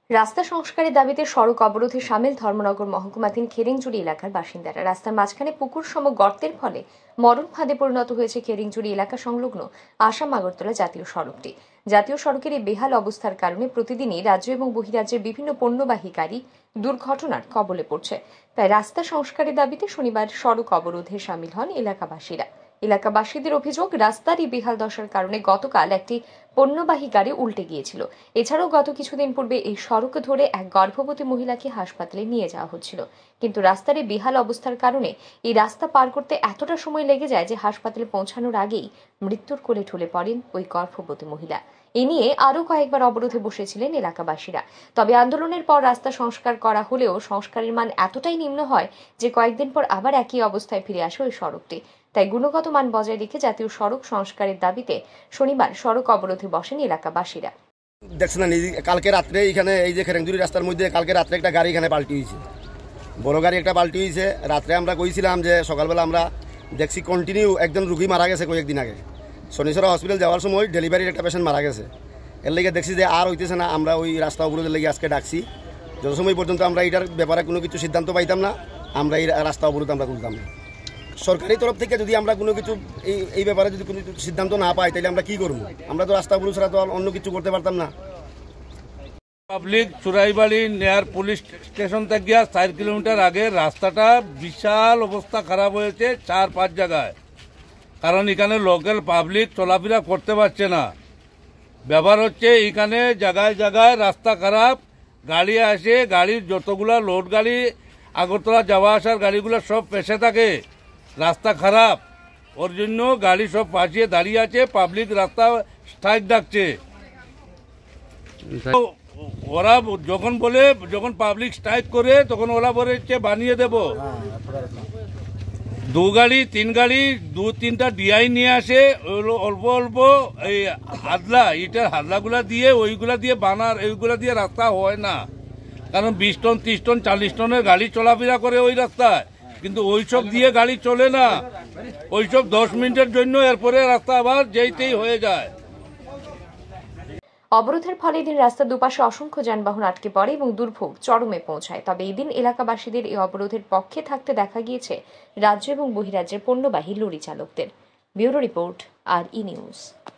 রাস্তা সংস্কারের দাবিতে সড়ক অবরোধে সামিল ধর্মনগর মহকুমাধীন খেরিংজুড়ি এলাকার বাসিন্দারা। রাস্তার মাঝখানে পুকুর সম গর্তের ফলে মরণ ফাঁদে পরিণত হয়েছে খেরিংজুড়ি এলাকা সংলগ্ন আসাম আগরতলা জাতীয় সড়কটি। জাতীয় সড়কের এই বেহাল অবস্থার কারণে প্রতিদিনই রাজ্য এবং বহিরাজ্যের বিভিন্ন পণ্যবাহী গাড়ি দুর্ঘটনার কবলে পড়ছে। তাই রাস্তা সংস্কারের দাবিতে শনিবার সড়ক অবরোধে সামিল হন এলাকাবাসীরা। এলাকাবাসীদের অভিযোগ, রাস্তার এই বেহাল দশার কারণে গতকাল একটি পণ্যবাহী গাড়ি উল্টে গিয়েছিল। এছাড়াও গত কিছুদিন পূর্বে এই সড়ক ধরে এক গর্ভবতী মহিলাকে হাসপাতালে নিয়ে যাওয়া হচ্ছিল, কিন্তু রাস্তার এই বেহাল অবস্থার কারণে এই রাস্তা পার করতে এতটা সময় লেগে যায় যে হাসপাতালে পৌঁছানোর আগেই মৃত্যুর কোলে ঢলে পড়েন ওই গর্ভবতী মহিলা। এ নিয়ে আরও কয়েকবার অবরোধে বসেছিলেন এলাকাবাসীরা। তবে আন্দোলনের পর রাস্তা সংস্কার করা হলেও সংস্কারের মান এতটাই নিম্ন হয় যে কয়েকদিন পর আবার একই অবস্থায় ফিরে আসে ওই সড়কটি। তাই গুণগত মান বজায় রেখে জাতীয় সড়ক সংস্কারের দাবিতে শনিবার সড়ক অবরোধে বসেন এলাকাবাসীরা। দেখছেন না, কালকে রাত্রে এখানে এই যে খেরেংজুড়ি রাস্তার মধ্যে কালকে রাত্রে একটা গাড়ি এখানে পাল্টি হয়েছে, বড় গাড়ি একটা পাল্টি হয়েছে। রাত্রে আমরা কইছিলাম যে সকালবেলা আমরা দেখছি কন্টিনিউ একজন রুগী মারা গেছে কয়েকদিন আগে। শনিচরা হসপিটাল যাওয়ার সময় ডেলিভারির একটা পেশেন্ট মারা গেছে। এর লেগে দেখছি যে আর হইতেছে না, আমরা ওই রাস্তা অবরোধের লেগে আজকে ডাকছি। যত সময় পর্যন্ত আমরা এটার ব্যাপারে কোনো কিছু সিদ্ধান্ত পাইতাম না, আমরা এই রাস্তা অবরোধ আমরা তুলতাম না। সরকারি তরফ থেকে যদি আমরা কোনো কিছু এই ব্যাপারে যদি কোনো সিদ্ধান্ত না পাই, তাহলে আমরা কি করবো? আমরা তো রাস্তা অবরোধ ছাড়া তো অন্য কিছু করতে পারতাম না। পাবলিক চুরাইবাড়ি নেয়ার পুলিশ স্টেশন থেকে 4 কিলোমিটার আগে রাস্তাটা বিশাল অবস্থা খারাপ হয়েছে 4-5 জায়গায়, কারণ এখানে লোকাল পাবলিক চলাফেরা করতে পারছে না। ব্যাপার হচ্ছে এখানে জায়গায় জায়গায় রাস্তা খারাপ, গাড়ি আসে, গাড়ির যতগুলা লোড গাড়ি আগরতলা যাওয়া আসার গাড়িগুলো সব পেছে থাকে। রাস্তা খারাপ, ওর জন্য গাড়ি সব পাশিয়ে দাঁড়িয়ে আছে, পাবলিক রাস্তা স্ট্রাইক ডাকছে। ওরা যখন পাবলিক স্ট্রাইক করে তখন ওরা বলেছে বানিয়ে দেব। 2 গাড়ি 3 গাড়ি 2-3টা ডিআই নিয়ে আসে, অল্প অল্প এই ইটার হাদলাগুলা দিয়ে ওইগুলা দিয়ে বানার, এইগুলা দিয়ে রাস্তা হয় না। কারণ 20 টন 30 টন 40 টনের গাড়ি চলাফেরা করে ওই রাস্তায়, কিন্তু ওইসব দিয়ে গাড়ি চলে না। ওইসব 10 মিনিটের জন্য, এরপরে রাস্তা আবার যেইতেই হয়ে যায়। অবরোধের ফলে এদিন রাস্তার দুপাশে অসংখ্য যানবাহন আটকে পড়ে এবং দুর্ভোগ চরমে পৌঁছায়। তবে এদিন এলাকাবাসীদের এই অবরোধের পক্ষে থাকতে দেখা গিয়েছে রাজ্য এবং বহিরাজ্যের পণ্যবাহী লরি চালকদের। ব্যুরো রিপোর্ট, আর ই নিউজ।